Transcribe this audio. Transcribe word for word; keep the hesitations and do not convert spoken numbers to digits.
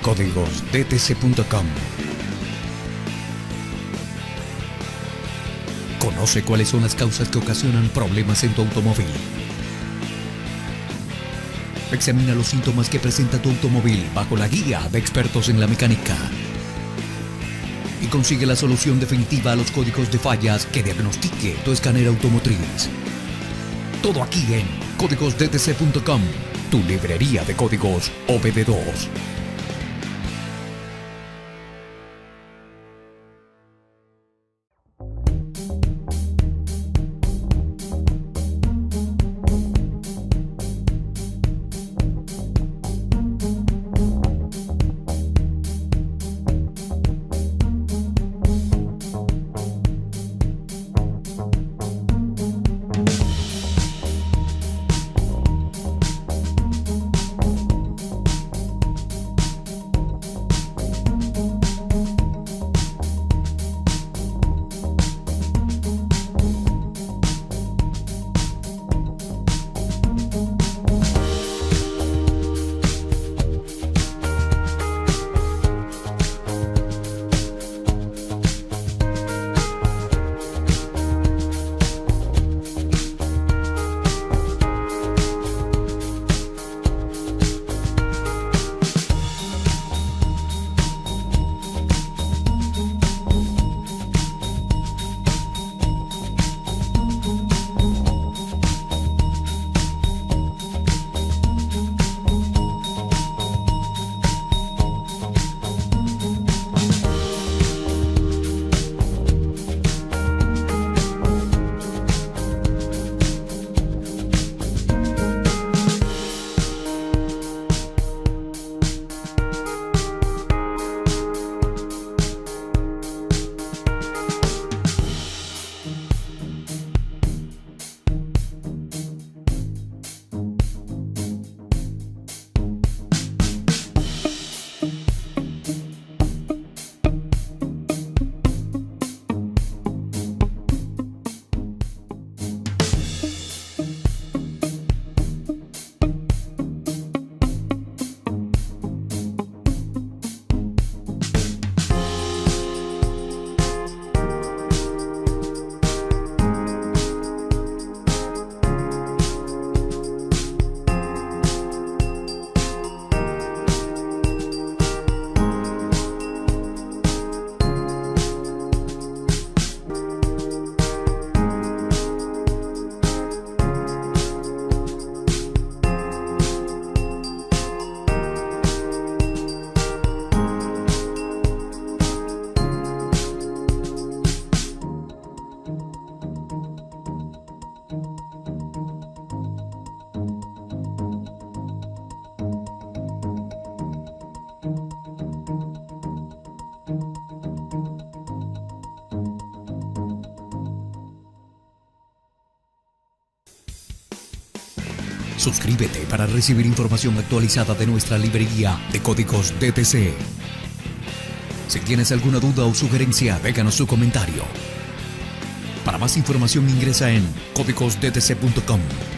códigos d t c punto com. Conoce cuáles son las causas que ocasionan problemas en tu automóvil. Examina los síntomas que presenta tu automóvil bajo la guía de expertos en la mecánica. Y consigue la solución definitiva a los códigos de fallas que diagnostique tu escáner automotriz. Todo aquí en códigos d t c punto com, tu librería de códigos O B D dos. Suscríbete para recibir información actualizada de nuestra librería de códigos D T C. Si tienes alguna duda o sugerencia, déjanos tu comentario. Para más información ingresa en códigos d t c punto com.